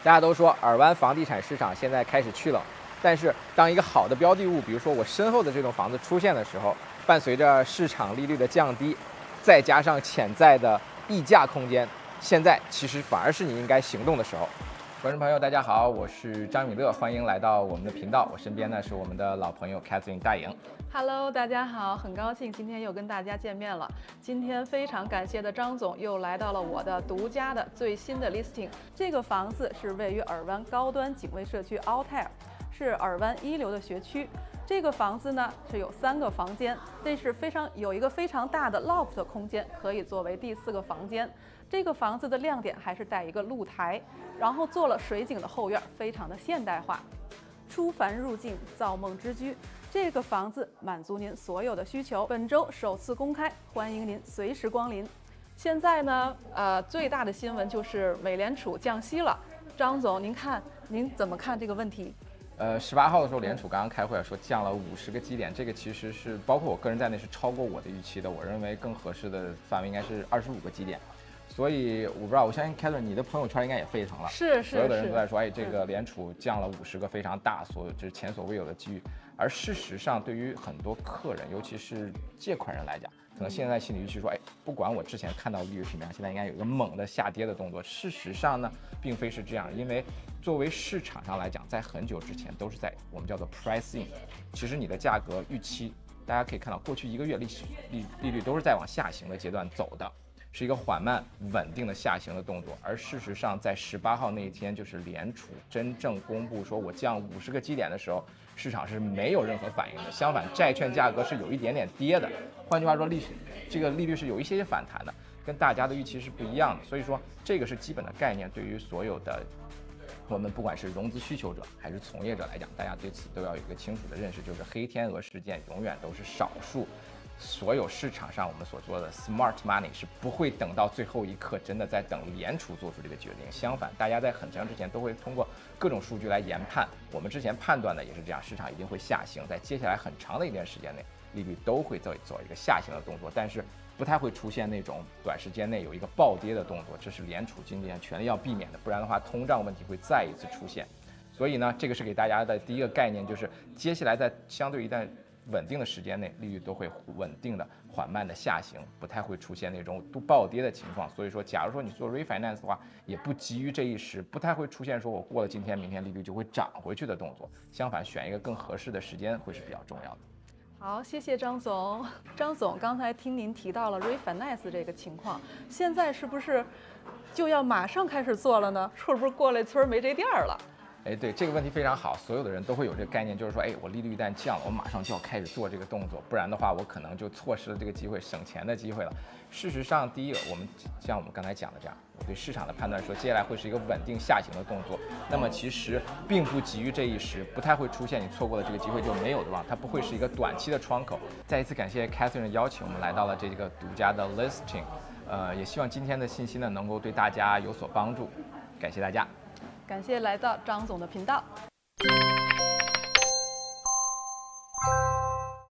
大家都说尔湾房地产市场现在开始趋冷，但是当一个好的标的物，比如说我身后的这栋房子出现的时候，伴随着市场利率的降低，再加上潜在的溢价空间，现在其实反而是你应该行动的时候。观众朋友，大家好，我是张米乐，欢迎来到我们的频道。我身边呢是我们的老朋友 Catherine 大颖。 Hello， 大家好，很高兴今天又跟大家见面了。今天非常感谢的张总又来到了我的独家的最新的 listing。这个房子是位于尔湾高端景卫社区 Altair， 是尔湾一流的学区。这个房子呢是有3个房间，这是有一个非常大的 loft 空间，可以作为第4个房间。这个房子的亮点还是带一个露台，然后做了水景的后院，非常的现代化。出凡入境，造梦之居。这个房子满足您所有的需求。本周首次公开，欢迎您随时光临。现在呢，最大的新闻就是美联储降息了。张总，您怎么看这个问题 ？18号的时候，联储刚刚开会说降了50个基点，这个其实是包括我个人在内是超过我的预期的。我认为更合适的范围应该是25个基点。所以我不知道，我相信 Catherine 你的朋友圈应该也沸腾了，所有的人都在说，哎，这个联储降了50个，非常大，这是前所未有的机遇。而事实上，对于很多客人，尤其是借款人来讲，可能现在心理预期说，哎，不管我之前看到的利率什么样，现在应该有一个猛的下跌的动作。事实上呢，并非是这样，因为作为市场上来讲，在很久之前都是在我们叫做 price in， 其实你的价格预期，大家可以看到，过去1个月利率都是在往下行的阶段走的。是一个缓慢稳定的下行的动作，而事实上，在18号那一天，就是联储真正公布说我降50个基点的时候，市场是没有任何反应的。相反，债券价格是有一点点跌的。换句话说，这个利率是有一些反弹的，跟大家的预期是不一样的。所以说，这个是基本的概念，对于所有的我们不管是融资需求者还是从业者来讲，大家对此都要有一个清楚的认识，就是黑天鹅事件永远都是少数。所有市场上我们所做的 smart money 是不会等到最后一刻，真的在等联储做出这个决定。相反，大家在很长之前都会通过各种数据来研判。我们之前判断的也是这样，市场一定会下行，在接下来很长的一段时间内，利率都会走一个下行的动作，但是不太会出现那种短时间内有一个暴跌的动作，这是联储今年全力要避免的，不然的话，通胀问题会再一次出现。所以呢，这个是给大家的第一个概念，就是接下来在相对一段稳定的时间内，利率都会稳定的、缓慢的下行，不太会出现那种暴跌的情况。所以说，假如说你做 refinance 的话，也不急于这一时，不太会出现说我过了今天、明天利率就会涨回去的动作。相反，选一个更合适的时间会是比较重要的。 好，谢谢张总。张总，刚才听您提到了 refinance 这个情况，现在是不是就要马上开始做了呢？是不是过了村没这店了？ 哎，对，这个问题非常好，所有的人都会有这个概念，就是说，哎，我利率一旦降了，我马上就要开始做这个动作，不然的话，我可能就错失了这个机会，省钱的机会了。事实上，第一个，像我们刚才讲的这样，我对市场的判断说，接下来会是一个稳定下行的动作，那么其实并不急于这一时，不太会出现你错过了这个机会就没有的望，它不会是一个短期的窗口。再一次感谢 Catherine 的邀请，我们来到了这个独家的 listing， 也希望今天的信息呢能够对大家有所帮助，感谢大家。 感谢来到张总的频道。